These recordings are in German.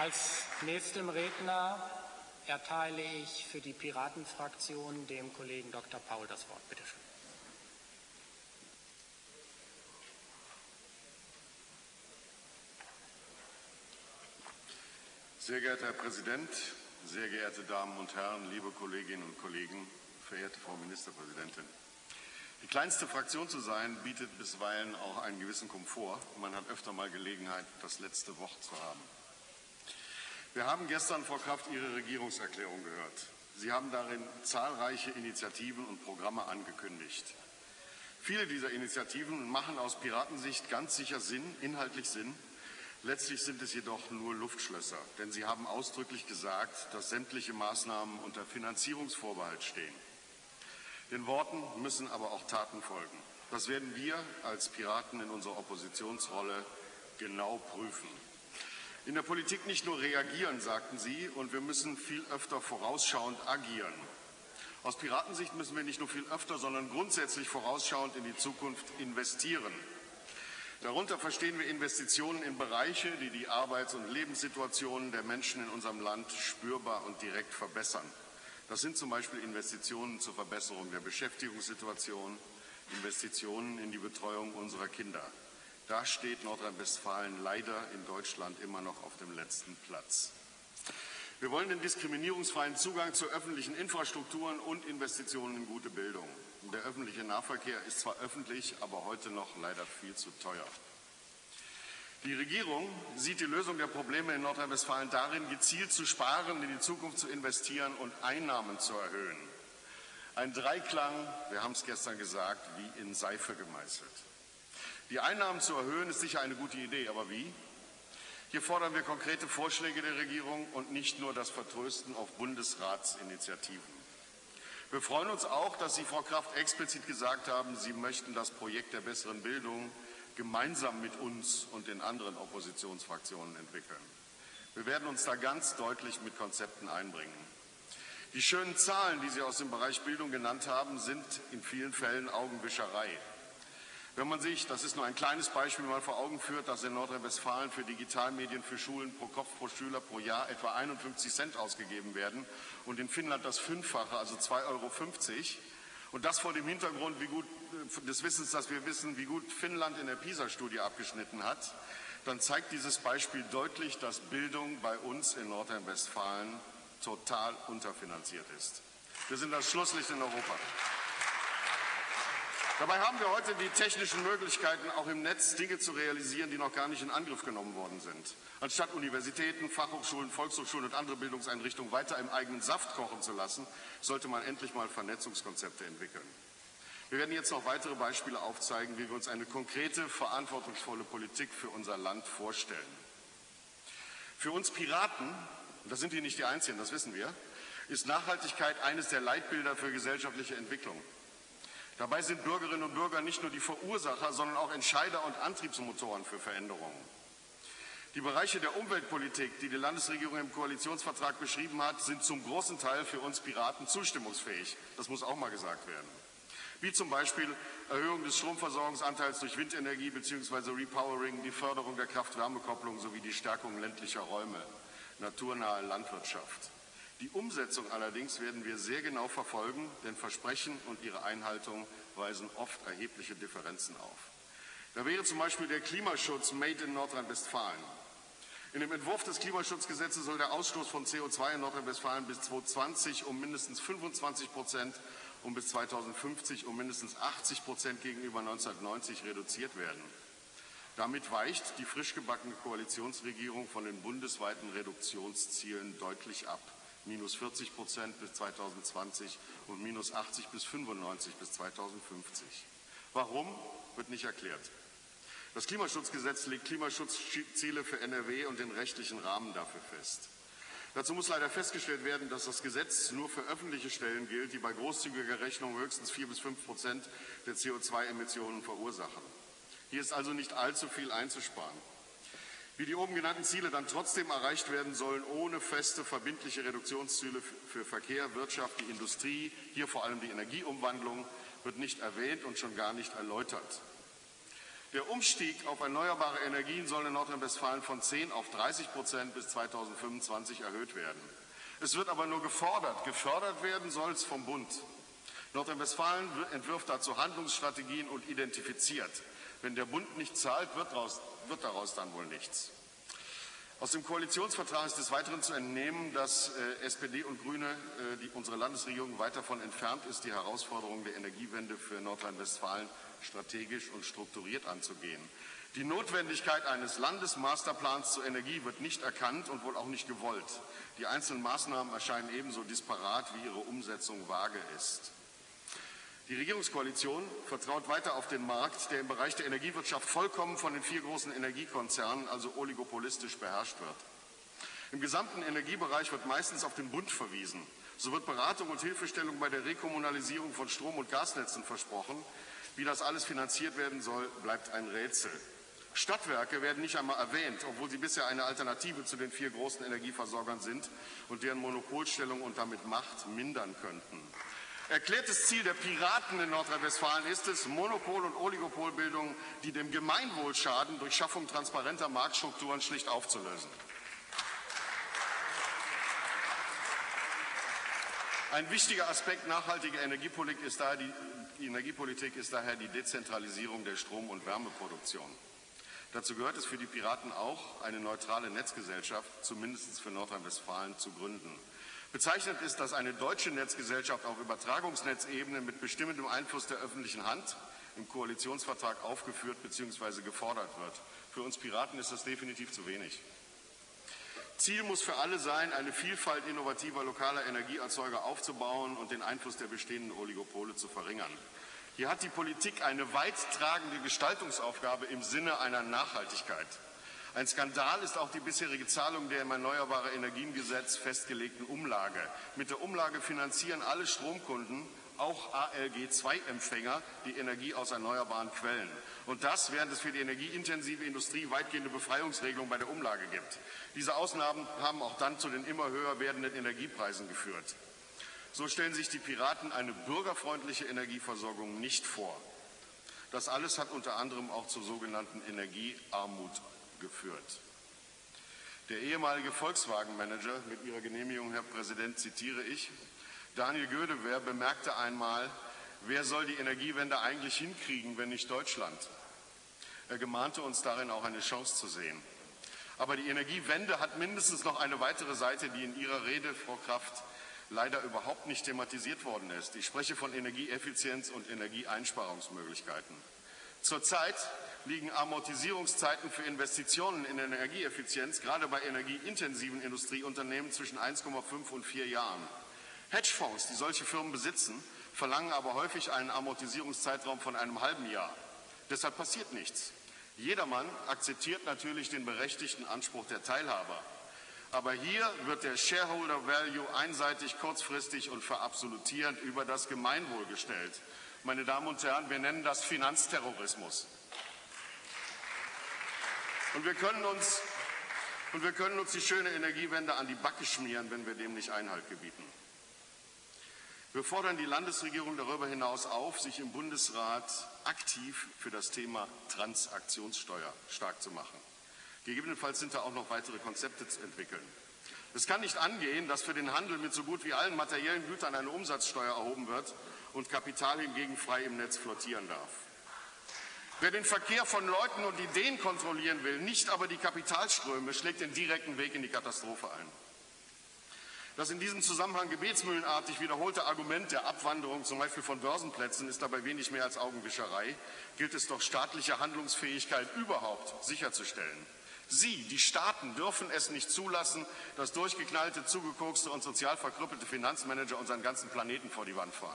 Als nächstem Redner erteile ich für die Piratenfraktion dem Kollegen Dr. Paul das Wort. Bitte schön. Sehr geehrter Herr Präsident, sehr geehrte Damen und Herren, liebe Kolleginnen und Kollegen, verehrte Frau Ministerpräsidentin! Die kleinste Fraktion zu sein, bietet bisweilen auch einen gewissen Komfort. Man hat öfter mal Gelegenheit, das letzte Wort zu haben. Wir haben gestern vor Kraft Ihrer Regierungserklärung gehört. Sie haben darin zahlreiche Initiativen und Programme angekündigt. Viele dieser Initiativen machen aus Piratensicht ganz sicher Sinn, inhaltlich Sinn. Letztlich sind es jedoch nur Luftschlösser, denn Sie haben ausdrücklich gesagt, dass sämtliche Maßnahmen unter Finanzierungsvorbehalt stehen. Den Worten müssen aber auch Taten folgen. Das werden wir als Piraten in unserer Oppositionsrolle genau prüfen. In der Politik nicht nur reagieren, sagten Sie, und wir müssen viel öfter vorausschauend agieren. Aus Piratensicht müssen wir nicht nur viel öfter, sondern grundsätzlich vorausschauend in die Zukunft investieren. Darunter verstehen wir Investitionen in Bereiche, die die Arbeits- und Lebenssituationen der Menschen in unserem Land spürbar und direkt verbessern. Das sind zum Beispiel Investitionen zur Verbesserung der Beschäftigungssituation, Investitionen in die Betreuung unserer Kinder. Da steht Nordrhein-Westfalen leider in Deutschland immer noch auf dem letzten Platz. Wir wollen den diskriminierungsfreien Zugang zu öffentlichen Infrastrukturen und Investitionen in gute Bildung. Der öffentliche Nahverkehr ist zwar öffentlich, aber heute noch leider viel zu teuer. Die Regierung sieht die Lösung der Probleme in Nordrhein-Westfalen darin, gezielt zu sparen, in die Zukunft zu investieren und Einnahmen zu erhöhen. Ein Dreiklang, wir haben es gestern gesagt, wie in Seife gemeißelt. Die Einnahmen zu erhöhen ist sicher eine gute Idee, aber wie? Hier fordern wir konkrete Vorschläge der Regierung und nicht nur das Vertrösten auf Bundesratsinitiativen. Wir freuen uns auch, dass Sie, Frau Kraft, explizit gesagt haben, Sie möchten das Projekt der besseren Bildung gemeinsam mit uns und den anderen Oppositionsfraktionen entwickeln. Wir werden uns da ganz deutlich mit Konzepten einbringen. Die schönen Zahlen, die Sie aus dem Bereich Bildung genannt haben, sind in vielen Fällen Augenwischerei. Wenn man sich, das ist nur ein kleines Beispiel, mal vor Augen führt, dass in Nordrhein-Westfalen für Digitalmedien für Schulen pro Kopf pro Schüler pro Jahr etwa 51 Cent ausgegeben werden und in Finnland das Fünffache, also 2,50 €, und das vor dem Hintergrund des Wissens, dass wir wissen, wie gut Finnland in der PISA-Studie abgeschnitten hat, dann zeigt dieses Beispiel deutlich, dass Bildung bei uns in Nordrhein-Westfalen total unterfinanziert ist. Wir sind das Schlusslicht in Europa. Dabei haben wir heute die technischen Möglichkeiten, auch im Netz Dinge zu realisieren, die noch gar nicht in Angriff genommen worden sind. Anstatt Universitäten, Fachhochschulen, Volkshochschulen und andere Bildungseinrichtungen weiter im eigenen Saft kochen zu lassen, sollte man endlich mal Vernetzungskonzepte entwickeln. Wir werden jetzt noch weitere Beispiele aufzeigen, wie wir uns eine konkrete, verantwortungsvolle Politik für unser Land vorstellen. Für uns Piraten, und da sind wir nicht die Einzigen, das wissen wir, ist Nachhaltigkeit eines der Leitbilder für gesellschaftliche Entwicklung. Dabei sind Bürgerinnen und Bürger nicht nur die Verursacher, sondern auch Entscheider und Antriebsmotoren für Veränderungen. Die Bereiche der Umweltpolitik, die die Landesregierung im Koalitionsvertrag beschrieben hat, sind zum großen Teil für uns Piraten zustimmungsfähig. Das muss auch mal gesagt werden. Wie zum Beispiel Erhöhung des Stromversorgungsanteils durch Windenergie bzw. Repowering, die Förderung der Kraft-Wärme-Kopplung sowie die Stärkung ländlicher Räume, naturnahe Landwirtschaft. Die Umsetzung allerdings werden wir sehr genau verfolgen, denn Versprechen und ihre Einhaltung weisen oft erhebliche Differenzen auf. Da wäre zum Beispiel der Klimaschutz Made in Nordrhein-Westfalen. In dem Entwurf des Klimaschutzgesetzes soll der Ausstoß von CO2 in Nordrhein-Westfalen bis 2020 um mindestens 25% und bis 2050 um mindestens 80% gegenüber 1990 reduziert werden. Damit weicht die frisch gebackene Koalitionsregierung von den bundesweiten Reduktionszielen deutlich ab. -40% bis 2020 und -80 bis 95 bis 2050. Warum, wird nicht erklärt. Das Klimaschutzgesetz legt Klimaschutzziele für NRW und den rechtlichen Rahmen dafür fest. Dazu muss leider festgestellt werden, dass das Gesetz nur für öffentliche Stellen gilt, die bei großzügiger Rechnung höchstens 4 bis 5% der CO2-Emissionen verursachen. Hier ist also nicht allzu viel einzusparen. Wie die oben genannten Ziele dann trotzdem erreicht werden sollen, ohne feste, verbindliche Reduktionsziele für Verkehr, Wirtschaft, die Industrie, hier vor allem die Energieumwandlung, wird nicht erwähnt und schon gar nicht erläutert. Der Umstieg auf erneuerbare Energien soll in Nordrhein-Westfalen von 10 auf 30% bis 2025 erhöht werden. Es wird aber nur gefordert. Gefördert werden soll es vom Bund. Nordrhein-Westfalen entwirft dazu Handlungsstrategien und identifiziert. Wenn der Bund nicht zahlt, wird daraus dann wohl nichts. Aus dem Koalitionsvertrag ist des Weiteren zu entnehmen, dass SPD und Grüne, unsere Landesregierung, weit davon entfernt ist, die Herausforderungen der Energiewende für Nordrhein-Westfalen strategisch und strukturiert anzugehen. Die Notwendigkeit eines Landesmasterplans zur Energie wird nicht erkannt und wohl auch nicht gewollt. Die einzelnen Maßnahmen erscheinen ebenso disparat, wie ihre Umsetzung vage ist. Die Regierungskoalition vertraut weiter auf den Markt, der im Bereich der Energiewirtschaft vollkommen von den 4 großen Energiekonzernen, also oligopolistisch, beherrscht wird. Im gesamten Energiebereich wird meistens auf den Bund verwiesen. So wird Beratung und Hilfestellung bei der Rekommunalisierung von Strom- und Gasnetzen versprochen. Wie das alles finanziert werden soll, bleibt ein Rätsel. Stadtwerke werden nicht einmal erwähnt, obwohl sie bisher eine Alternative zu den 4 großen Energieversorgern sind und deren Monopolstellung und damit Macht mindern könnten. Erklärtes Ziel der Piraten in Nordrhein-Westfalen ist es, Monopol- und Oligopolbildung, die dem Gemeinwohl schaden, durch Schaffung transparenter Marktstrukturen schlicht aufzulösen. Ein wichtiger Aspekt nachhaltiger Energiepolitik ist daher die Dezentralisierung der Strom- und Wärmeproduktion. Dazu gehört es für die Piraten auch, eine neutrale Netzgesellschaft, zumindest für Nordrhein-Westfalen, zu gründen. Bezeichnend ist, dass eine deutsche Netzgesellschaft auf Übertragungsnetzebene mit bestimmendem Einfluss der öffentlichen Hand im Koalitionsvertrag aufgeführt bzw. gefordert wird. Für uns Piraten ist das definitiv zu wenig. Ziel muss für alle sein, eine Vielfalt innovativer lokaler Energieerzeuger aufzubauen und den Einfluss der bestehenden Oligopole zu verringern. Hier hat die Politik eine weittragende Gestaltungsaufgabe im Sinne einer Nachhaltigkeit. Ein Skandal ist auch die bisherige Zahlung der im Erneuerbare Energien-Gesetz festgelegten Umlage. Mit der Umlage finanzieren alle Stromkunden, auch ALG-2-Empfänger, die Energie aus erneuerbaren Quellen. Und das, während es für die energieintensive Industrie weitgehende Befreiungsregelungen bei der Umlage gibt. Diese Ausnahmen haben auch dann zu den immer höher werdenden Energiepreisen geführt. So stellen sich die Piraten eine bürgerfreundliche Energieversorgung nicht vor. Das alles hat unter anderem auch zur sogenannten Energiearmut geführt. Der ehemalige Volkswagen-Manager, mit Ihrer Genehmigung, Herr Präsident, zitiere ich, Daniel Gödewer bemerkte einmal, wer soll die Energiewende eigentlich hinkriegen, wenn nicht Deutschland? Er gemahnte uns darin auch eine Chance zu sehen. Aber die Energiewende hat mindestens noch eine weitere Seite, die in Ihrer Rede, Frau Kraft, leider überhaupt nicht thematisiert worden ist. Ich spreche von Energieeffizienz und Energieeinsparungsmöglichkeiten. Zurzeit liegen Amortisierungszeiten für Investitionen in Energieeffizienz, gerade bei energieintensiven Industrieunternehmen, zwischen 1,5 und 4 Jahren. Hedgefonds, die solche Firmen besitzen, verlangen aber häufig einen Amortisierungszeitraum von einem halben Jahr. Deshalb passiert nichts. Jedermann akzeptiert natürlich den berechtigten Anspruch der Teilhaber. Aber hier wird der Shareholder Value einseitig, kurzfristig und verabsolutierend über das Gemeinwohl gestellt. Meine Damen und Herren, wir nennen das Finanzterrorismus. Und wir können uns die schöne Energiewende an die Backe schmieren, wenn wir dem nicht Einhalt gebieten. Wir fordern die Landesregierung darüber hinaus auf, sich im Bundesrat aktiv für das Thema Transaktionssteuer stark zu machen. Gegebenenfalls sind da auch noch weitere Konzepte zu entwickeln. Es kann nicht angehen, dass für den Handel mit so gut wie allen materiellen Gütern eine Umsatzsteuer erhoben wird und Kapital hingegen frei im Netz flottieren darf. Wer den Verkehr von Leuten und Ideen kontrollieren will, nicht aber die Kapitalströme, schlägt den direkten Weg in die Katastrophe ein. Das in diesem Zusammenhang gebetsmühlenartig wiederholte Argument der Abwanderung, zum Beispiel von Börsenplätzen, ist dabei wenig mehr als Augenwischerei. Gilt es doch, staatliche Handlungsfähigkeit überhaupt sicherzustellen. Sie, die Staaten, dürfen es nicht zulassen, dass durchgeknallte, zugekokste und sozial verkrüppelte Finanzmanager unseren ganzen Planeten vor die Wand fahren.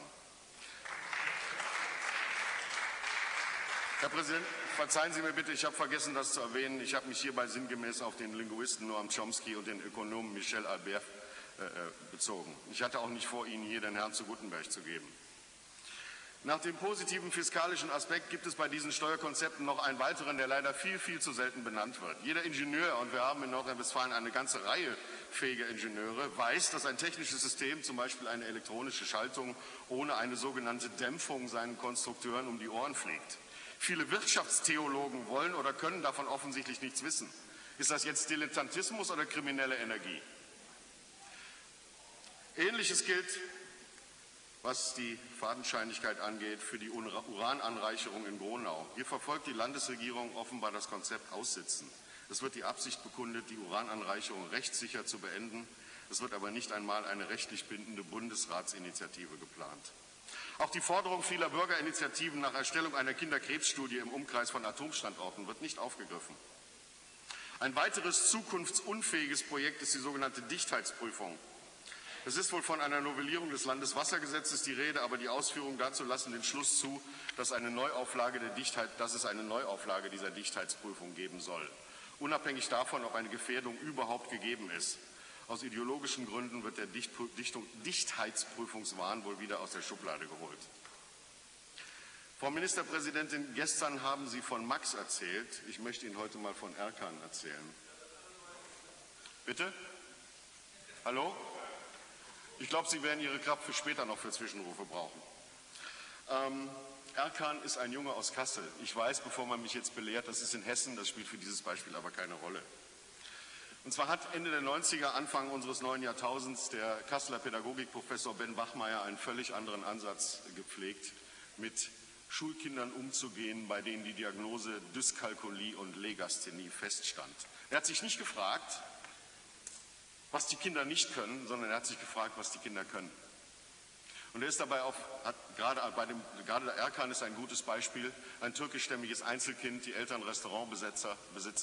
Herr Präsident, verzeihen Sie mir bitte, ich habe vergessen, das zu erwähnen. Ich habe mich hierbei sinngemäß auf den Linguisten Noam Chomsky und den Ökonomen Michel Albert bezogen. Ich hatte auch nicht vor, Ihnen hier den Herrn zu Gutenberg zu geben. Nach dem positiven fiskalischen Aspekt gibt es bei diesen Steuerkonzepten noch einen weiteren, der leider viel, viel zu selten benannt wird. Jeder Ingenieur, und wir haben in Nordrhein-Westfalen eine ganze Reihe fähiger Ingenieure, weiß, dass ein technisches System, zum Beispiel eine elektronische Schaltung, ohne eine sogenannte Dämpfung seinen Konstrukteuren um die Ohren fliegt. Viele Wirtschaftstheologen wollen oder können davon offensichtlich nichts wissen. Ist das jetzt Dilettantismus oder kriminelle Energie? Ähnliches gilt, was die Fadenscheinigkeit angeht, für die Urananreicherung in Gronau. Hier verfolgt die Landesregierung offenbar das Konzept Aussitzen. Es wird die Absicht bekundet, die Urananreicherung rechtssicher zu beenden. Es wird aber nicht einmal eine rechtlich bindende Bundesratsinitiative geplant. Auch die Forderung vieler Bürgerinitiativen nach Erstellung einer Kinderkrebsstudie im Umkreis von Atomstandorten wird nicht aufgegriffen. Ein weiteres zukunftsunfähiges Projekt ist die sogenannte Dichtheitsprüfung. Es ist wohl von einer Novellierung des Landeswassergesetzes die Rede, aber die Ausführungen dazu lassen den Schluss zu, dass es eine Neuauflage dieser Dichtheitsprüfung geben soll, unabhängig davon, ob eine Gefährdung überhaupt gegeben ist. Aus ideologischen Gründen wird der Dichtheitsprüfungswahn wohl wieder aus der Schublade geholt. Frau Ministerpräsidentin, gestern haben Sie von Max erzählt. Ich möchte Ihnen heute mal von Erkan erzählen. Bitte? Hallo? Ich glaube, Sie werden Ihre Kraft für später noch für Zwischenrufe brauchen. Erkan ist ein Junge aus Kassel. Ich weiß, bevor man mich jetzt belehrt, das ist in Hessen, das spielt für dieses Beispiel aber keine Rolle. Und zwar hat Ende der 90er, Anfang unseres neuen Jahrtausends der Kasseler Pädagogikprofessor Ben Bachmeier einen völlig anderen Ansatz gepflegt, mit Schulkindern umzugehen, bei denen die Diagnose Dyskalkulie und Legasthenie feststand. Er hat sich nicht gefragt, was die Kinder nicht können, sondern er hat sich gefragt, was die Kinder können. Und er ist dabei gerade der Erkan ist ein gutes Beispiel, ein türkischstämmiges Einzelkind, die Eltern Restaurantbesitzer,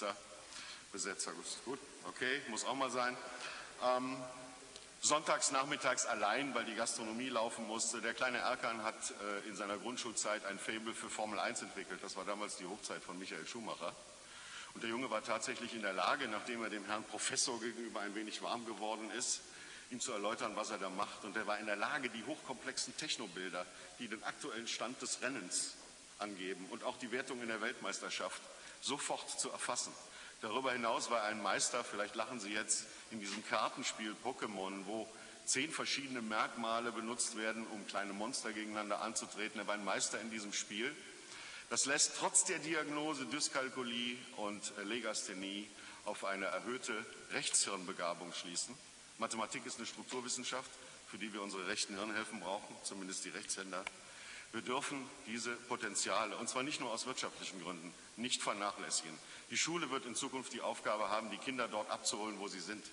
gut, okay, muss auch mal sein, sonntags nachmittags allein, weil die Gastronomie laufen musste. Der kleine Erkan hat in seiner Grundschulzeit ein Faible für Formel 1 entwickelt, das war damals die Hochzeit von Michael Schumacher. Und der Junge war tatsächlich in der Lage, nachdem er dem Herrn Professor gegenüber ein wenig warm geworden ist, ihm zu erläutern, was er da macht. Und er war in der Lage, die hochkomplexen Technobilder, die den aktuellen Stand des Rennens angeben und auch die Wertung in der Weltmeisterschaft sofort zu erfassen. Darüber hinaus war er ein Meister, vielleicht lachen Sie jetzt, in diesem Kartenspiel Pokémon, wo 10 verschiedene Merkmale benutzt werden, um kleine Monster gegeneinander anzutreten. Er war ein Meister in diesem Spiel. Das lässt trotz der Diagnose Dyskalkulie und Legasthenie auf eine erhöhte Rechtshirnbegabung schließen. Mathematik ist eine Strukturwissenschaft, für die wir unsere rechten Hirnhälften brauchen, zumindest die Rechtshänder. Wir dürfen diese Potenziale, und zwar nicht nur aus wirtschaftlichen Gründen, nicht vernachlässigen. Die Schule wird in Zukunft die Aufgabe haben, die Kinder dort abzuholen, wo sie sind.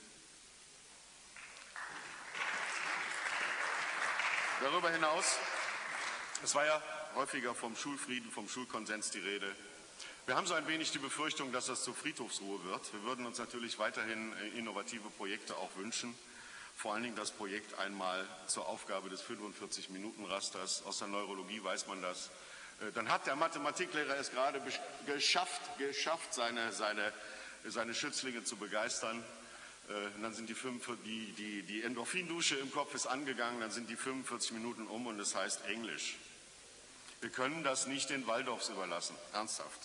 Darüber hinaus, es war ja häufiger vom Schulfrieden, vom Schulkonsens die Rede. Wir haben so ein wenig die Befürchtung, dass das zur Friedhofsruhe wird. Wir würden uns natürlich weiterhin innovative Projekte auch wünschen. Vor allen Dingen das Projekt einmal zur Aufgabe des 45-Minuten-Rasters. Aus der Neurologie weiß man das. Dann hat der Mathematiklehrer es gerade geschafft, seine Schützlinge zu begeistern. Dann sind die Endorphindusche im Kopf ist angegangen, dann sind die 45 Minuten um und es heißt Englisch. Wir können das nicht den Waldorfs überlassen, ernsthaft.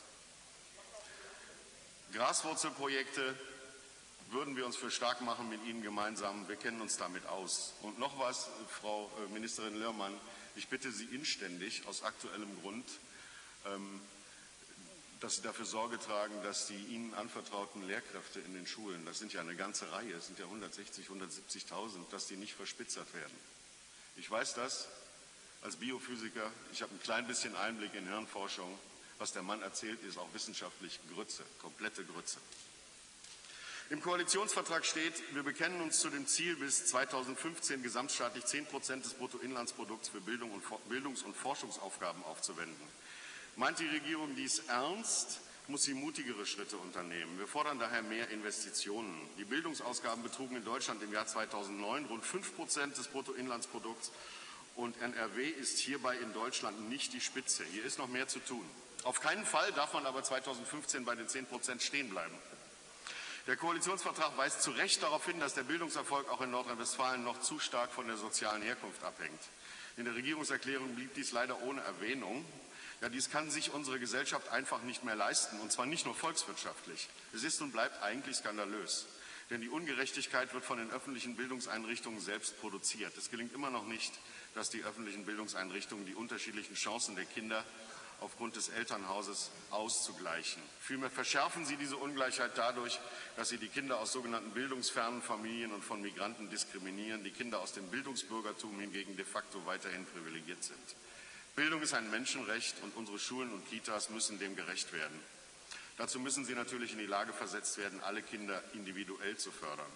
Graswurzelprojekte würden wir uns für stark machen mit Ihnen gemeinsam. Wir kennen uns damit aus. Und noch was, Frau Ministerin Lörmann, ich bitte Sie inständig, aus aktuellem Grund, dass Sie dafür Sorge tragen, dass die Ihnen anvertrauten Lehrkräfte in den Schulen, das sind ja eine ganze Reihe, es sind ja 160.000, 170.000, dass die nicht verspitzert werden. Ich weiß das als Biophysiker, ich habe ein klein bisschen Einblick in Hirnforschung. Was der Mann erzählt, ist auch wissenschaftlich Grütze, komplette Grütze. Im Koalitionsvertrag steht, wir bekennen uns zu dem Ziel, bis 2015 gesamtstaatlich 10% des Bruttoinlandsprodukts für Bildungs- und Forschungsaufgaben aufzuwenden. Meint die Regierung dies ernst, muss sie mutigere Schritte unternehmen. Wir fordern daher mehr Investitionen. Die Bildungsausgaben betrugen in Deutschland im Jahr 2009 rund 5% des Bruttoinlandsprodukts und NRW ist hierbei in Deutschland nicht die Spitze. Hier ist noch mehr zu tun. Auf keinen Fall darf man aber 2015 bei den 10% stehen bleiben. Der Koalitionsvertrag weist zu Recht darauf hin, dass der Bildungserfolg auch in Nordrhein-Westfalen noch zu stark von der sozialen Herkunft abhängt. In der Regierungserklärung blieb dies leider ohne Erwähnung. Ja, dies kann sich unsere Gesellschaft einfach nicht mehr leisten, und zwar nicht nur volkswirtschaftlich. Es ist und bleibt eigentlich skandalös, denn die Ungerechtigkeit wird von den öffentlichen Bildungseinrichtungen selbst produziert. Es gelingt immer noch nicht, dass die öffentlichen Bildungseinrichtungen die unterschiedlichen Chancen der Kinder aufgrund des Elternhauses auszugleichen. Vielmehr verschärfen Sie diese Ungleichheit dadurch, dass Sie die Kinder aus sogenannten bildungsfernen Familien und von Migranten diskriminieren, die Kinder aus dem Bildungsbürgertum hingegen de facto weiterhin privilegiert sind. Bildung ist ein Menschenrecht und unsere Schulen und Kitas müssen dem gerecht werden. Dazu müssen sie natürlich in die Lage versetzt werden, alle Kinder individuell zu fördern.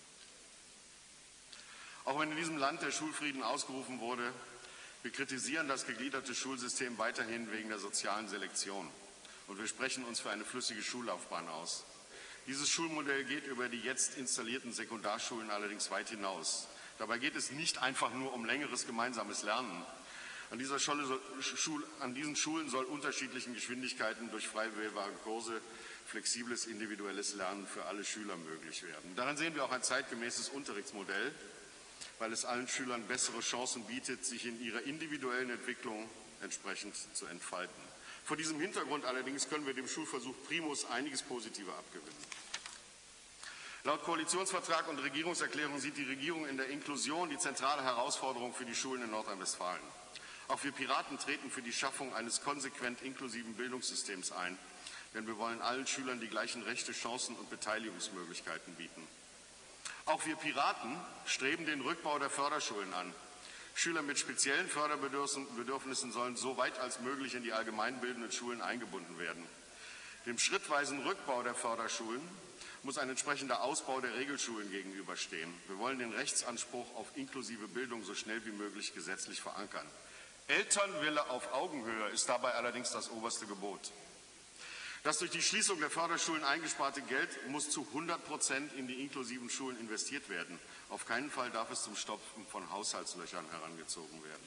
Auch wenn in diesem Land der Schulfrieden ausgerufen wurde, wir kritisieren das gegliederte Schulsystem weiterhin wegen der sozialen Selektion. Und wir sprechen uns für eine flüssige Schullaufbahn aus. Dieses Schulmodell geht über die jetzt installierten Sekundarschulen allerdings weit hinaus. Dabei geht es nicht einfach nur um längeres gemeinsames Lernen. An diesen Schulen soll unterschiedlichen Geschwindigkeiten durch frei wählbare Kurse flexibles individuelles Lernen für alle Schüler möglich werden. Darin sehen wir auch ein zeitgemäßes Unterrichtsmodell, weil es allen Schülern bessere Chancen bietet, sich in ihrer individuellen Entwicklung entsprechend zu entfalten. Vor diesem Hintergrund allerdings können wir dem Schulversuch Primus einiges Positiver abgewinnen. Laut Koalitionsvertrag und Regierungserklärung sieht die Regierung in der Inklusion die zentrale Herausforderung für die Schulen in Nordrhein-Westfalen. Auch wir Piraten treten für die Schaffung eines konsequent inklusiven Bildungssystems ein, denn wir wollen allen Schülern die gleichen Rechte, Chancen und Beteiligungsmöglichkeiten bieten. Auch wir Piraten streben den Rückbau der Förderschulen an. Schüler mit speziellen Förderbedürfnissen sollen so weit als möglich in die allgemeinbildenden Schulen eingebunden werden. Dem schrittweisen Rückbau der Förderschulen muss ein entsprechender Ausbau der Regelschulen gegenüberstehen. Wir wollen den Rechtsanspruch auf inklusive Bildung so schnell wie möglich gesetzlich verankern. Elternwille auf Augenhöhe ist dabei allerdings das oberste Gebot. Das durch die Schließung der Förderschulen eingesparte Geld muss zu 100% in die inklusiven Schulen investiert werden. Auf keinen Fall darf es zum Stopfen von Haushaltslöchern herangezogen werden.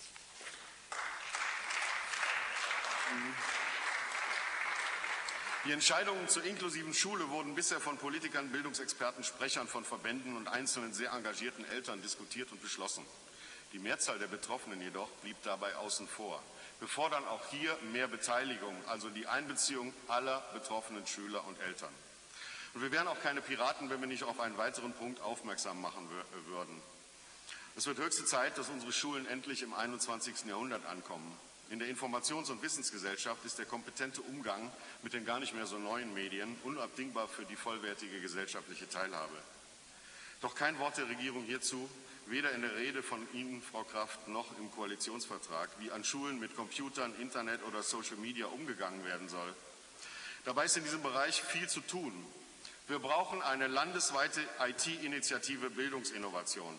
Die Entscheidungen zur inklusiven Schule wurden bisher von Politikern, Bildungsexperten, Sprechern von Verbänden und einzelnen sehr engagierten Eltern diskutiert und beschlossen. Die Mehrzahl der Betroffenen jedoch blieb dabei außen vor. Wir fordern auch hier mehr Beteiligung, also die Einbeziehung aller betroffenen Schüler und Eltern. Und wir wären auch keine Piraten, wenn wir nicht auf einen weiteren Punkt aufmerksam machen würden. Es wird höchste Zeit, dass unsere Schulen endlich im 21. Jahrhundert ankommen. In der Informations- und Wissensgesellschaft ist der kompetente Umgang mit den gar nicht mehr so neuen Medien unabdingbar für die vollwertige gesellschaftliche Teilhabe. Doch kein Wort der Regierung hierzu, weder in der Rede von Ihnen, Frau Kraft, noch im Koalitionsvertrag, wie an Schulen mit Computern, Internet oder Social Media umgegangen werden soll. Dabei ist in diesem Bereich viel zu tun. Wir brauchen eine landesweite IT-Initiative Bildungsinnovation.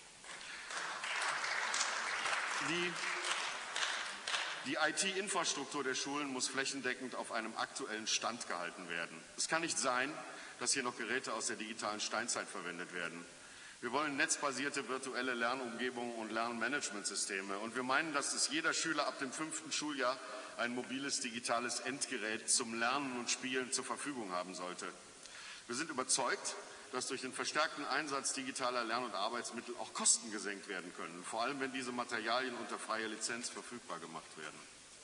Die IT-Infrastruktur der Schulen muss flächendeckend auf einem aktuellen Stand gehalten werden. Es kann nicht sein, dass hier noch Geräte aus der digitalen Steinzeit verwendet werden. Wir wollen netzbasierte virtuelle Lernumgebungen und Lernmanagementsysteme. Und wir meinen, dass es jeder Schüler ab dem 5. Schuljahr ein mobiles digitales Endgerät zum Lernen und Spielen zur Verfügung haben sollte. Wir sind überzeugt, dass durch den verstärkten Einsatz digitaler Lern- und Arbeitsmittel auch Kosten gesenkt werden können, vor allem wenn diese Materialien unter freier Lizenz verfügbar gemacht werden.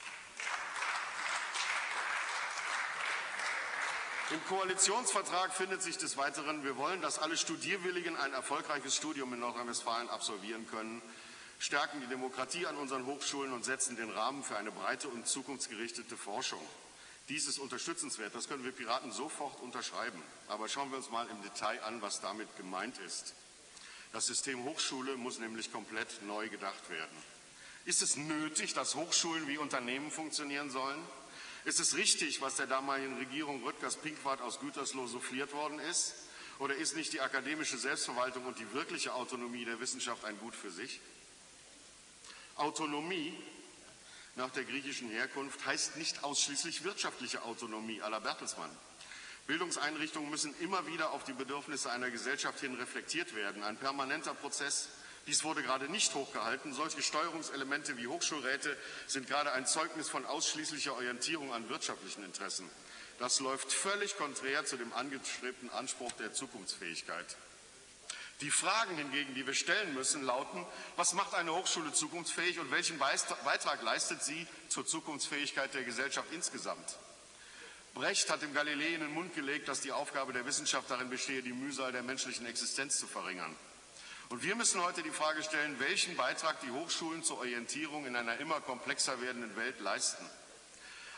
Im Koalitionsvertrag findet sich des Weiteren, wir wollen, dass alle Studierwilligen ein erfolgreiches Studium in Nordrhein-Westfalen absolvieren können, stärken die Demokratie an unseren Hochschulen und setzen den Rahmen für eine breite und zukunftsgerichtete Forschung. Dies ist unterstützenswert, das können wir Piraten sofort unterschreiben. Aber schauen wir uns mal im Detail an, was damit gemeint ist. Das System Hochschule muss nämlich komplett neu gedacht werden. Ist es nötig, dass Hochschulen wie Unternehmen funktionieren sollen? Ist es richtig, was der damaligen Regierung Rüttgers-Pinkwart aus Gütersloh souffliert worden ist? Oder ist nicht die akademische Selbstverwaltung und die wirkliche Autonomie der Wissenschaft ein Gut für sich? Autonomie nach der griechischen Herkunft heißt nicht ausschließlich wirtschaftliche Autonomie à la Bertelsmann. Bildungseinrichtungen müssen immer wieder auf die Bedürfnisse einer Gesellschaft hin reflektiert werden. Ein permanenter Prozess. Dies wurde gerade nicht hochgehalten. Solche Steuerungselemente wie Hochschulräte sind gerade ein Zeugnis von ausschließlicher Orientierung an wirtschaftlichen Interessen. Das läuft völlig konträr zu dem angestrebten Anspruch der Zukunftsfähigkeit. Die Fragen hingegen, die wir stellen müssen, lauten, was macht eine Hochschule zukunftsfähig und welchen Beitrag leistet sie zur Zukunftsfähigkeit der Gesellschaft insgesamt? Brecht hat dem Galilei in den Mund gelegt, dass die Aufgabe der Wissenschaft darin bestehe, die Mühsal der menschlichen Existenz zu verringern. Und wir müssen heute die Frage stellen, welchen Beitrag die Hochschulen zur Orientierung in einer immer komplexer werdenden Welt leisten.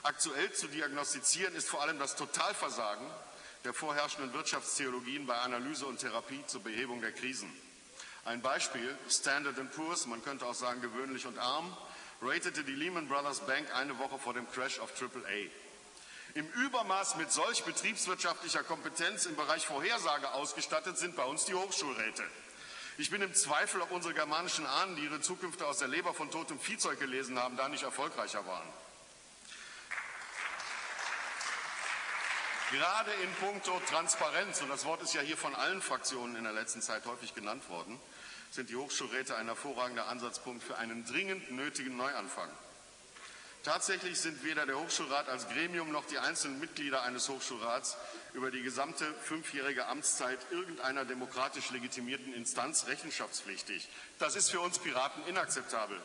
Aktuell zu diagnostizieren ist vor allem das Totalversagen der vorherrschenden Wirtschaftstheologien bei Analyse und Therapie zur Behebung der Krisen. Ein Beispiel: Standard & Poor's, man könnte auch sagen gewöhnlich und arm, ratete die Lehman Brothers Bank eine Woche vor dem Crash auf AAA. Im Übermaß mit solch betriebswirtschaftlicher Kompetenz im Bereich Vorhersage ausgestattet sind bei uns die Hochschulräte. Ich bin im Zweifel, ob unsere germanischen Ahnen, die ihre Zukünfte aus der Leber von totem Viehzeug gelesen haben, da nicht erfolgreicher waren. Gerade in puncto Transparenz, und das Wort ist ja hier von allen Fraktionen in der letzten Zeit häufig genannt worden, sind die Hochschulräte ein hervorragender Ansatzpunkt für einen dringend nötigen Neuanfang. Tatsächlich sind weder der Hochschulrat als Gremium noch die einzelnen Mitglieder eines Hochschulrats über die gesamte 5-jährige Amtszeit irgendeiner demokratisch legitimierten Instanz rechenschaftspflichtig. Das ist für uns Piraten inakzeptabel.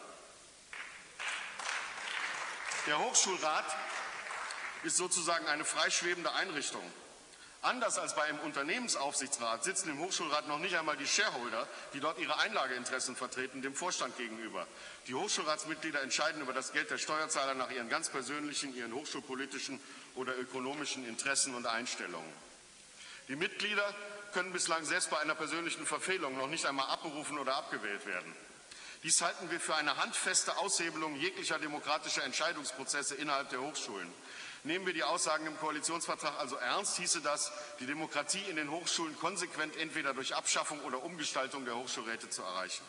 Der Hochschulrat ist sozusagen eine freischwebende Einrichtung. Anders als bei einem Unternehmensaufsichtsrat sitzen im Hochschulrat noch nicht einmal die Shareholder, die dort ihre Einlageinteressen vertreten, dem Vorstand gegenüber. Die Hochschulratsmitglieder entscheiden über das Geld der Steuerzahler nach ihren ganz persönlichen, ihren hochschulpolitischen oder ökonomischen Interessen und Einstellungen. Die Mitglieder können bislang selbst bei einer persönlichen Verfehlung noch nicht einmal abberufen oder abgewählt werden. Dies halten wir für eine handfeste Aushebelung jeglicher demokratischer Entscheidungsprozesse innerhalb der Hochschulen. Nehmen wir die Aussagen im Koalitionsvertrag also ernst, hieße das, die Demokratie in den Hochschulen konsequent entweder durch Abschaffung oder Umgestaltung der Hochschulräte zu erreichen.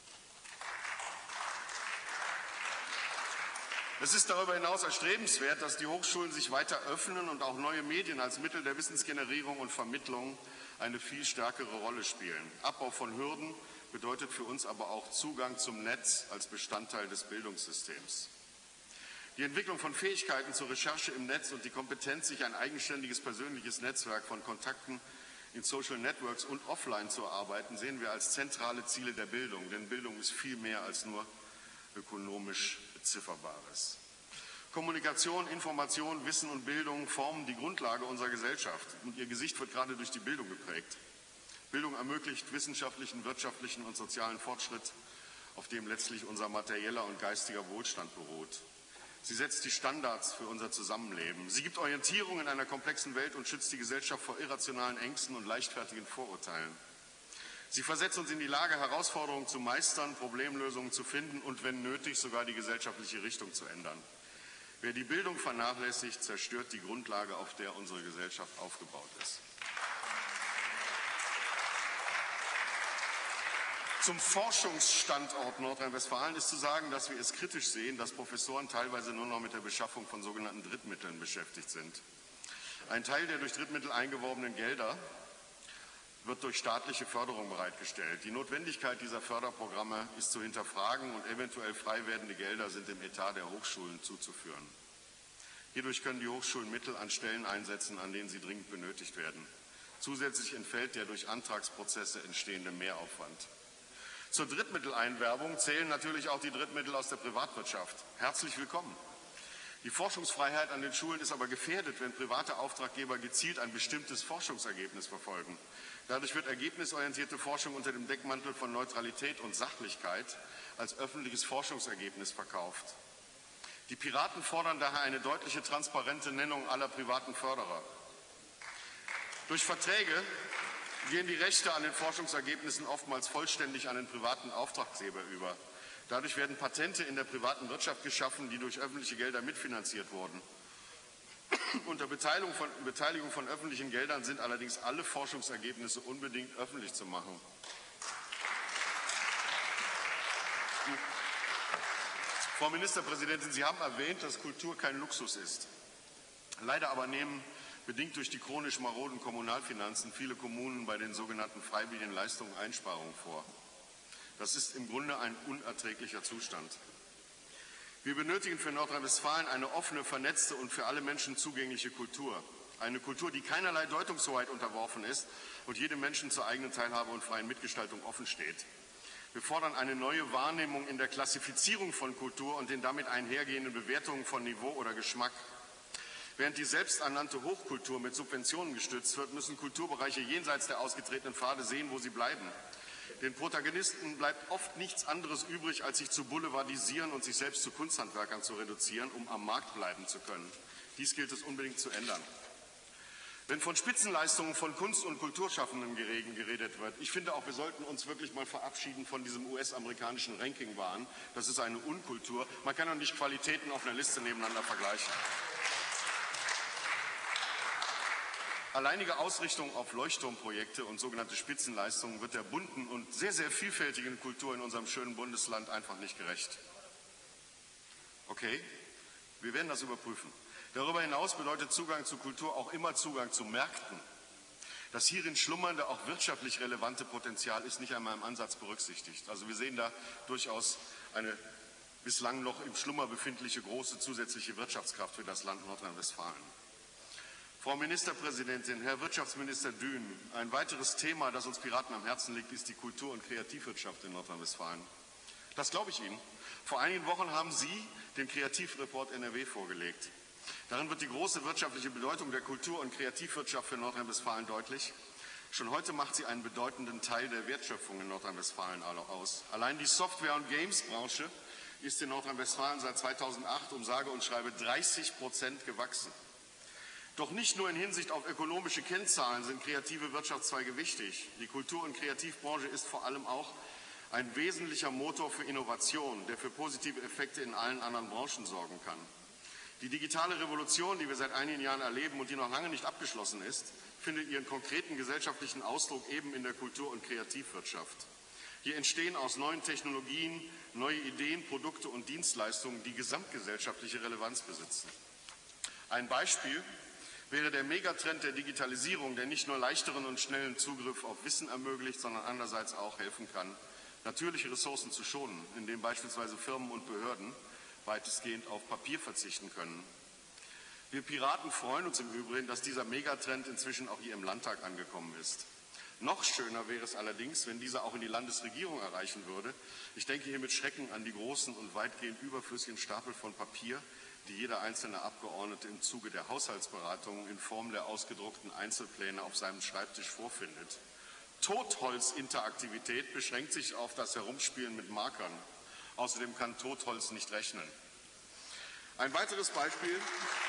Es ist darüber hinaus erstrebenswert, dass die Hochschulen sich weiter öffnen und auch neue Medien als Mittel der Wissensgenerierung und Vermittlung eine viel stärkere Rolle spielen. Abbau von Hürden bedeutet für uns aber auch Zugang zum Netz als Bestandteil des Bildungssystems. Die Entwicklung von Fähigkeiten zur Recherche im Netz und die Kompetenz, sich ein eigenständiges persönliches Netzwerk von Kontakten in Social Networks und offline zu erarbeiten, sehen wir als zentrale Ziele der Bildung. Denn Bildung ist viel mehr als nur ökonomisch Bezifferbares. Kommunikation, Information, Wissen und Bildung formen die Grundlage unserer Gesellschaft. Und ihr Gesicht wird gerade durch die Bildung geprägt. Bildung ermöglicht wissenschaftlichen, wirtschaftlichen und sozialen Fortschritt, auf dem letztlich unser materieller und geistiger Wohlstand beruht. Sie setzt die Standards für unser Zusammenleben. Sie gibt Orientierung in einer komplexen Welt und schützt die Gesellschaft vor irrationalen Ängsten und leichtfertigen Vorurteilen. Sie versetzt uns in die Lage, Herausforderungen zu meistern, Problemlösungen zu finden und, wenn nötig, sogar die gesellschaftliche Richtung zu ändern. Wer die Bildung vernachlässigt, zerstört die Grundlage, auf der unsere Gesellschaft aufgebaut ist. Zum Forschungsstandort Nordrhein-Westfalen ist zu sagen, dass wir es kritisch sehen, dass Professoren teilweise nur noch mit der Beschaffung von sogenannten Drittmitteln beschäftigt sind. Ein Teil der durch Drittmittel eingeworbenen Gelder wird durch staatliche Förderung bereitgestellt. Die Notwendigkeit dieser Förderprogramme ist zu hinterfragen und eventuell frei werdende Gelder sind dem Etat der Hochschulen zuzuführen. Hierdurch können die Hochschulen Mittel an Stellen einsetzen, an denen sie dringend benötigt werden. Zusätzlich entfällt der durch Antragsprozesse entstehende Mehraufwand. Zur Drittmitteleinwerbung zählen natürlich auch die Drittmittel aus der Privatwirtschaft. Herzlich willkommen. Die Forschungsfreiheit an den Schulen ist aber gefährdet, wenn private Auftraggeber gezielt ein bestimmtes Forschungsergebnis verfolgen. Dadurch wird ergebnisorientierte Forschung unter dem Deckmantel von Neutralität und Sachlichkeit als öffentliches Forschungsergebnis verkauft. Die Piraten fordern daher eine deutliche, transparente Nennung aller privaten Förderer. Durch Verträge gehen die Rechte an den Forschungsergebnissen oftmals vollständig an den privaten Auftraggeber über. Dadurch werden Patente in der privaten Wirtschaft geschaffen, die durch öffentliche Gelder mitfinanziert wurden. Unter Beteiligung von öffentlichen Geldern sind allerdings alle Forschungsergebnisse unbedingt öffentlich zu machen. Frau Ministerpräsidentin, Sie haben erwähnt, dass Kultur kein Luxus ist. Leider aber nehmen bedingt durch die chronisch maroden Kommunalfinanzen viele Kommunen bei den sogenannten freiwilligen Leistungen Einsparungen vor. Das ist im Grunde ein unerträglicher Zustand. Wir benötigen für Nordrhein-Westfalen eine offene, vernetzte und für alle Menschen zugängliche Kultur. Eine Kultur, die keinerlei Deutungshoheit unterworfen ist und jedem Menschen zur eigenen Teilhabe und freien Mitgestaltung offen steht. Wir fordern eine neue Wahrnehmung in der Klassifizierung von Kultur und den damit einhergehenden Bewertungen von Niveau oder Geschmack. Während die selbsternannte Hochkultur mit Subventionen gestützt wird, müssen Kulturbereiche jenseits der ausgetretenen Pfade sehen, wo sie bleiben. Den Protagonisten bleibt oft nichts anderes übrig, als sich zu boulevardisieren und sich selbst zu Kunsthandwerkern zu reduzieren, um am Markt bleiben zu können. Dies gilt es unbedingt zu ändern. Wenn von Spitzenleistungen von Kunst- und Kulturschaffenden geredet wird, ich finde auch, wir sollten uns wirklich mal verabschieden von diesem US-amerikanischen Ranking-Wahn. Das ist eine Unkultur. Man kann doch nicht Qualitäten auf einer Liste nebeneinander vergleichen. Alleinige Ausrichtung auf Leuchtturmprojekte und sogenannte Spitzenleistungen wird der bunten und sehr, sehr vielfältigen Kultur in unserem schönen Bundesland einfach nicht gerecht. Okay, wir werden das überprüfen. Darüber hinaus bedeutet Zugang zu Kultur auch immer Zugang zu Märkten. Das hierin schlummernde, auch wirtschaftlich relevante Potenzial ist nicht einmal im Ansatz berücksichtigt. Also wir sehen da durchaus eine bislang noch im Schlummer befindliche große zusätzliche Wirtschaftskraft für das Land Nordrhein-Westfalen. Frau Ministerpräsidentin, Herr Wirtschaftsminister Dün, ein weiteres Thema, das uns Piraten am Herzen liegt, ist die Kultur- und Kreativwirtschaft in Nordrhein-Westfalen. Das glaube ich Ihnen. Vor einigen Wochen haben Sie den Kreativreport NRW vorgelegt. Darin wird die große wirtschaftliche Bedeutung der Kultur- und Kreativwirtschaft für Nordrhein-Westfalen deutlich. Schon heute macht sie einen bedeutenden Teil der Wertschöpfung in Nordrhein-Westfalen aus. Allein die Software- und Games-Branche ist in Nordrhein-Westfalen seit 2008 um sage und schreibe 30% gewachsen. Doch nicht nur in Hinsicht auf ökonomische Kennzahlen sind kreative Wirtschaftszweige wichtig. Die Kultur- und Kreativbranche ist vor allem auch ein wesentlicher Motor für Innovation, der für positive Effekte in allen anderen Branchen sorgen kann. Die digitale Revolution, die wir seit einigen Jahren erleben und die noch lange nicht abgeschlossen ist, findet ihren konkreten gesellschaftlichen Ausdruck eben in der Kultur- und Kreativwirtschaft. Hier entstehen aus neuen Technologien neue Ideen, Produkte und Dienstleistungen, die gesamtgesellschaftliche Relevanz besitzen. Ein Beispiel wäre der Megatrend der Digitalisierung, der nicht nur leichteren und schnellen Zugriff auf Wissen ermöglicht, sondern andererseits auch helfen kann, natürliche Ressourcen zu schonen, indem beispielsweise Firmen und Behörden weitestgehend auf Papier verzichten können. Wir Piraten freuen uns im Übrigen, dass dieser Megatrend inzwischen auch hier im Landtag angekommen ist. Noch schöner wäre es allerdings, wenn dieser auch in die Landesregierung erreichen würde. Ich denke hier mit Schrecken an die großen und weitgehend überflüssigen Stapel von Papier, die jeder einzelne Abgeordnete im Zuge der Haushaltsberatungen in Form der ausgedruckten Einzelpläne auf seinem Schreibtisch vorfindet. Totholzinteraktivität beschränkt sich auf das Herumspielen mit Markern. Außerdem kann Totholz nicht rechnen. Ein weiteres Beispiel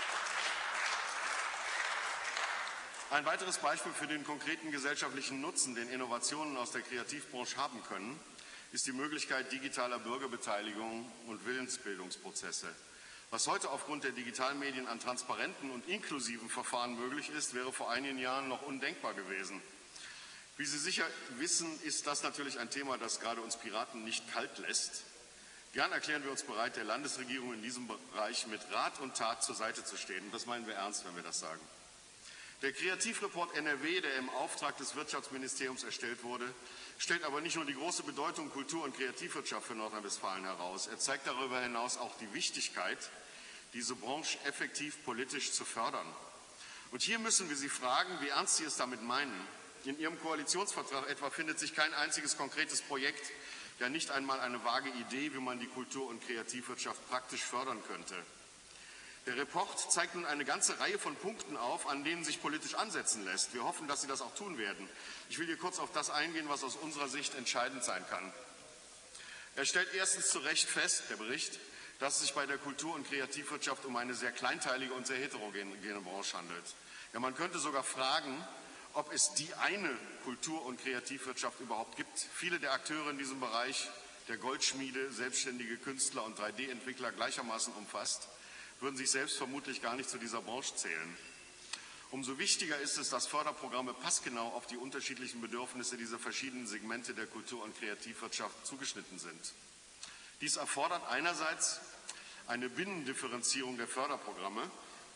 für den konkreten gesellschaftlichen Nutzen, den Innovationen aus der Kreativbranche haben können, ist die Möglichkeit digitaler Bürgerbeteiligung und Willensbildungsprozesse. Was heute aufgrund der Digitalmedien an transparenten und inklusiven Verfahren möglich ist, wäre vor einigen Jahren noch undenkbar gewesen. Wie Sie sicher wissen, ist das natürlich ein Thema, das gerade uns Piraten nicht kalt lässt. Gern erklären wir uns bereit, der Landesregierung in diesem Bereich mit Rat und Tat zur Seite zu stehen. Und das meinen wir ernst, wenn wir das sagen. Der Kreativreport NRW, der im Auftrag des Wirtschaftsministeriums erstellt wurde, stellt aber nicht nur die große Bedeutung Kultur- und Kreativwirtschaft für Nordrhein-Westfalen heraus. Er zeigt darüber hinaus auch die Wichtigkeit, diese Branche effektiv politisch zu fördern. Und hier müssen wir Sie fragen, wie ernst Sie es damit meinen. In Ihrem Koalitionsvertrag etwa findet sich kein einziges konkretes Projekt, ja nicht einmal eine vage Idee, wie man die Kultur- und Kreativwirtschaft praktisch fördern könnte. Der Report zeigt nun eine ganze Reihe von Punkten auf, an denen sich politisch ansetzen lässt. Wir hoffen, dass Sie das auch tun werden. Ich will hier kurz auf das eingehen, was aus unserer Sicht entscheidend sein kann. Er stellt erstens zu Recht fest, der Bericht, dass es sich bei der Kultur- und Kreativwirtschaft um eine sehr kleinteilige und sehr heterogene Branche handelt. Ja, man könnte sogar fragen, ob es die eine Kultur- und Kreativwirtschaft überhaupt gibt. Viele der Akteure in diesem Bereich, der Goldschmiede, selbstständige Künstler und 3D-Entwickler gleichermaßen umfasst, würden sich selbst vermutlich gar nicht zu dieser Branche zählen. Umso wichtiger ist es, dass Förderprogramme passgenau auf die unterschiedlichen Bedürfnisse dieser verschiedenen Segmente der Kultur- und Kreativwirtschaft zugeschnitten sind. Dies erfordert einerseits eine Binnendifferenzierung der Förderprogramme,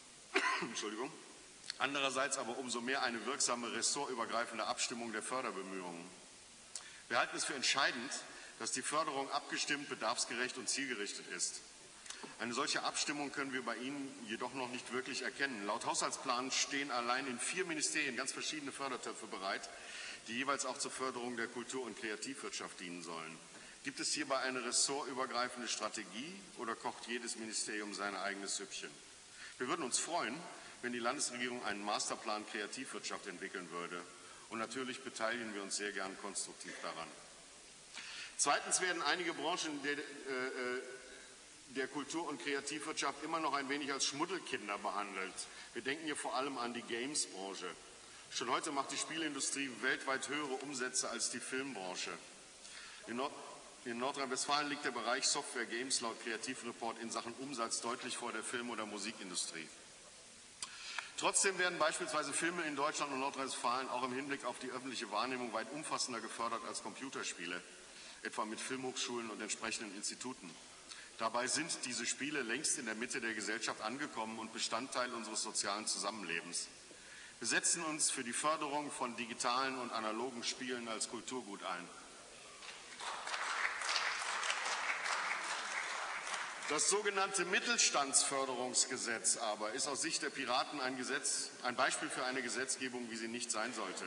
andererseits aber umso mehr eine wirksame ressortübergreifende Abstimmung der Förderbemühungen. Wir halten es für entscheidend, dass die Förderung abgestimmt, bedarfsgerecht und zielgerichtet ist. Eine solche Abstimmung können wir bei Ihnen jedoch noch nicht wirklich erkennen. Laut Haushaltsplan stehen allein in 4 Ministerien ganz verschiedene Fördertöpfe bereit, die jeweils auch zur Förderung der Kultur- und Kreativwirtschaft dienen sollen. Gibt es hierbei eine ressortübergreifende Strategie oder kocht jedes Ministerium sein eigenes Süppchen? Wir würden uns freuen, wenn die Landesregierung einen Masterplan Kreativwirtschaft entwickeln würde. Und natürlich beteiligen wir uns sehr gern konstruktiv daran. Zweitens werden einige Branchen der Kultur- und Kreativwirtschaft immer noch ein wenig als Schmuddelkinder behandelt. Wir denken hier vor allem an die Games-Branche. Schon heute macht die Spielindustrie weltweit höhere Umsätze als die Filmbranche. In Nordrhein-Westfalen liegt der Bereich Software Games laut Kreativreport in Sachen Umsatz deutlich vor der Film- oder Musikindustrie. Trotzdem werden beispielsweise Filme in Deutschland und Nordrhein-Westfalen auch im Hinblick auf die öffentliche Wahrnehmung weit umfassender gefördert als Computerspiele, etwa mit Filmhochschulen und entsprechenden Instituten. Dabei sind diese Spiele längst in der Mitte der Gesellschaft angekommen und Bestandteil unseres sozialen Zusammenlebens. Wir setzen uns für die Förderung von digitalen und analogen Spielen als Kulturgut ein. Das sogenannte Mittelstandsförderungsgesetz aber ist aus Sicht der Piraten ein Beispiel für eine Gesetzgebung, wie sie nicht sein sollte.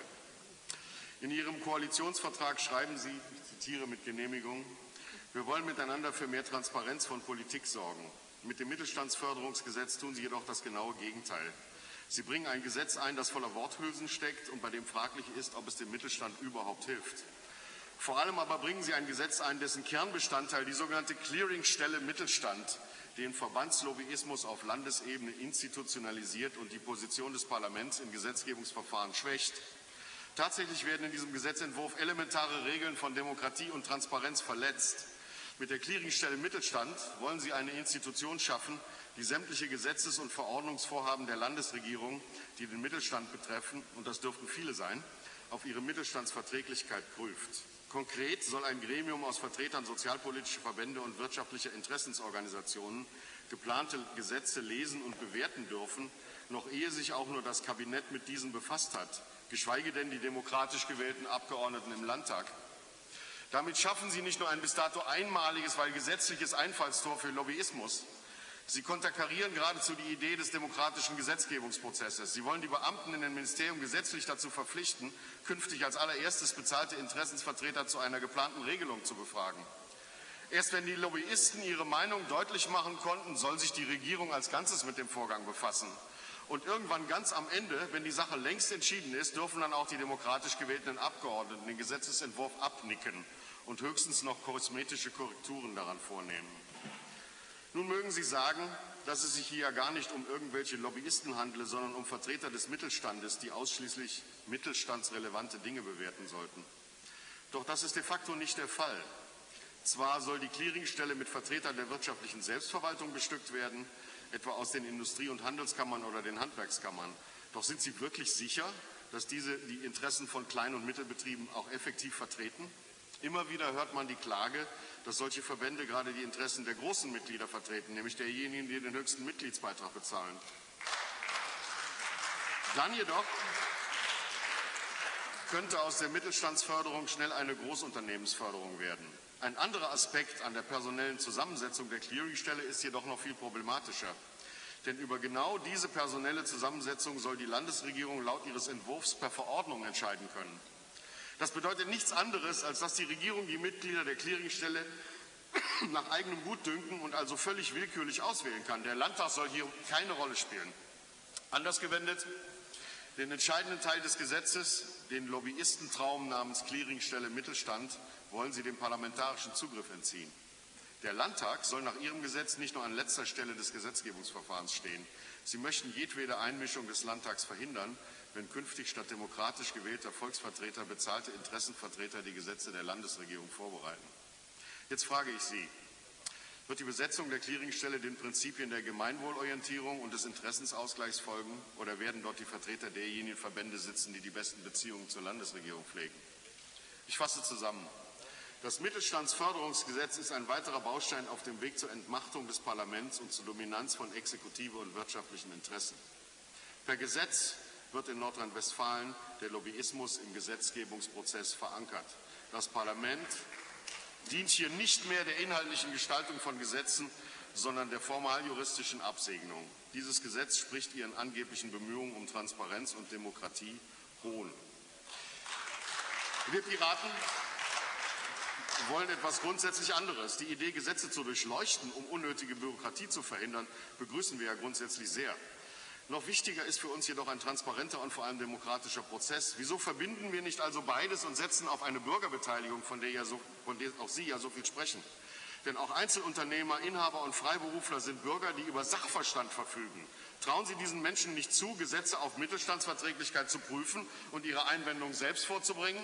In Ihrem Koalitionsvertrag schreiben Sie, ich zitiere mit Genehmigung, wir wollen miteinander für mehr Transparenz von Politik sorgen. Mit dem Mittelstandsförderungsgesetz tun Sie jedoch das genaue Gegenteil. Sie bringen ein Gesetz ein, das voller Worthülsen steckt und bei dem fraglich ist, ob es dem Mittelstand überhaupt hilft. Vor allem aber bringen Sie ein Gesetz ein, dessen Kernbestandteil die sogenannte Clearingstelle Mittelstand den Verbandslobbyismus auf Landesebene institutionalisiert und die Position des Parlaments in Gesetzgebungsverfahren schwächt. Tatsächlich werden in diesem Gesetzentwurf elementare Regeln von Demokratie und Transparenz verletzt. Mit der Clearingstelle Mittelstand wollen Sie eine Institution schaffen, die sämtliche Gesetzes- und Verordnungsvorhaben der Landesregierung, die den Mittelstand betreffen, und das dürften viele sein, auf ihre Mittelstandsverträglichkeit prüft. Konkret soll ein Gremium aus Vertretern sozialpolitischer Verbände und wirtschaftlicher Interessensorganisationen geplante Gesetze lesen und bewerten dürfen, noch ehe sich auch nur das Kabinett mit diesen befasst hat, geschweige denn die demokratisch gewählten Abgeordneten im Landtag. Damit schaffen Sie nicht nur ein bis dato einmaliges, weil gesetzliches Einfallstor für Lobbyismus. Sie konterkarieren geradezu die Idee des demokratischen Gesetzgebungsprozesses. Sie wollen die Beamten in den Ministerien gesetzlich dazu verpflichten, künftig als allererstes bezahlte Interessensvertreter zu einer geplanten Regelung zu befragen. Erst wenn die Lobbyisten ihre Meinung deutlich machen konnten, soll sich die Regierung als Ganzes mit dem Vorgang befassen. Und irgendwann ganz am Ende, wenn die Sache längst entschieden ist, dürfen dann auch die demokratisch gewählten Abgeordneten den Gesetzesentwurf abnicken und höchstens noch kosmetische Korrekturen daran vornehmen. Nun mögen Sie sagen, dass es sich hier ja gar nicht um irgendwelche Lobbyisten handle, sondern um Vertreter des Mittelstandes, die ausschließlich mittelstandsrelevante Dinge bewerten sollten. Doch das ist de facto nicht der Fall. Zwar soll die Clearingstelle mit Vertretern der wirtschaftlichen Selbstverwaltung bestückt werden, etwa aus den Industrie- und Handelskammern oder den Handwerkskammern. Doch sind Sie wirklich sicher, dass diese die Interessen von Klein- und Mittelbetrieben auch effektiv vertreten? Immer wieder hört man die Klage, dass solche Verbände gerade die Interessen der großen Mitglieder vertreten, nämlich derjenigen, die den höchsten Mitgliedsbeitrag bezahlen. Dann jedoch könnte aus der Mittelstandsförderung schnell eine Großunternehmensförderung werden. Ein anderer Aspekt an der personellen Zusammensetzung der Clearingstelle ist jedoch noch viel problematischer. Denn über genau diese personelle Zusammensetzung soll die Landesregierung laut ihres Entwurfs per Verordnung entscheiden können. Das bedeutet nichts anderes, als dass die Regierung die Mitglieder der Clearingstelle nach eigenem Gutdünken und also völlig willkürlich auswählen kann. Der Landtag soll hier keine Rolle spielen. Anders gewendet, den entscheidenden Teil des Gesetzes, den Lobbyistentraum namens Clearingstelle Mittelstand, wollen Sie dem parlamentarischen Zugriff entziehen. Der Landtag soll nach Ihrem Gesetz nicht nur an letzter Stelle des Gesetzgebungsverfahrens stehen. Sie möchten jedwede Einmischung des Landtags verhindern, wenn künftig statt demokratisch gewählter Volksvertreter bezahlte Interessenvertreter die Gesetze der Landesregierung vorbereiten. Jetzt frage ich Sie, wird die Besetzung der Clearingstelle den Prinzipien der Gemeinwohlorientierung und des Interessensausgleichs folgen, oder werden dort die Vertreter derjenigen Verbände sitzen, die die besten Beziehungen zur Landesregierung pflegen? Ich fasse zusammen. Das Mittelstandsförderungsgesetz ist ein weiterer Baustein auf dem Weg zur Entmachtung des Parlaments und zur Dominanz von Exekutive und wirtschaftlichen Interessen. Per Gesetz wird in Nordrhein-Westfalen der Lobbyismus im Gesetzgebungsprozess verankert. Das Parlament dient hier nicht mehr der inhaltlichen Gestaltung von Gesetzen, sondern der formaljuristischen Absegnung. Dieses Gesetz spricht Ihren angeblichen Bemühungen um Transparenz und Demokratie Hohn. Wir Piraten wollen etwas grundsätzlich anderes. Die Idee, Gesetze zu durchleuchten, um unnötige Bürokratie zu verhindern, begrüßen wir ja grundsätzlich sehr. Noch wichtiger ist für uns jedoch ein transparenter und vor allem demokratischer Prozess. Wieso verbinden wir nicht also beides und setzen auf eine Bürgerbeteiligung, von der auch Sie ja so viel sprechen? Denn auch Einzelunternehmer, Inhaber und Freiberufler sind Bürger, die über Sachverstand verfügen. Trauen Sie diesen Menschen nicht zu, Gesetze auf Mittelstandsverträglichkeit zu prüfen und ihre Einwendungen selbst vorzubringen?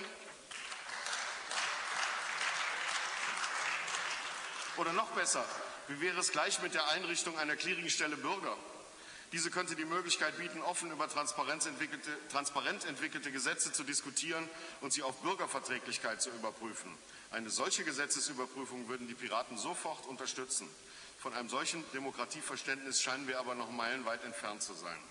Oder noch besser, wie wäre es gleich mit der Einrichtung einer Clearingstelle Bürger? Diese könnte die Möglichkeit bieten, offen über transparent entwickelte Gesetze zu diskutieren und sie auf Bürgerverträglichkeit zu überprüfen. Eine solche Gesetzesüberprüfung würden die Piraten sofort unterstützen. Von einem solchen Demokratieverständnis scheinen wir aber noch meilenweit entfernt zu sein.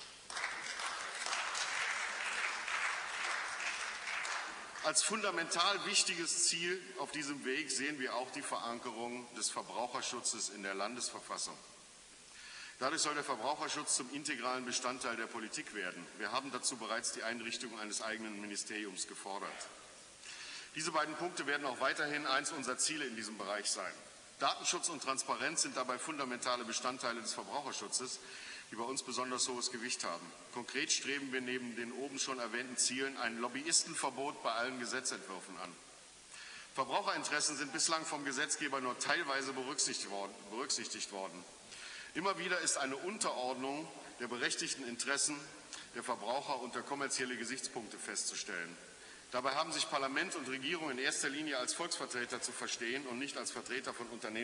Als fundamental wichtiges Ziel auf diesem Weg sehen wir auch die Verankerung des Verbraucherschutzes in der Landesverfassung. Dadurch soll der Verbraucherschutz zum integralen Bestandteil der Politik werden. Wir haben dazu bereits die Einrichtung eines eigenen Ministeriums gefordert. Diese beiden Punkte werden auch weiterhin eines unserer Ziele in diesem Bereich sein. Datenschutz und Transparenz sind dabei fundamentale Bestandteile des Verbraucherschutzes, die bei uns besonders hohes Gewicht haben. Konkret streben wir neben den oben schon erwähnten Zielen ein Lobbyistenverbot bei allen Gesetzentwürfen an. Verbraucherinteressen sind bislang vom Gesetzgeber nur teilweise berücksichtigt worden. Immer wieder ist eine Unterordnung der berechtigten Interessen der Verbraucher unter kommerzielle Gesichtspunkte festzustellen. Dabei haben sich Parlament und Regierung in erster Linie als Volksvertreter zu verstehen und nicht als Vertreter von Unternehmen.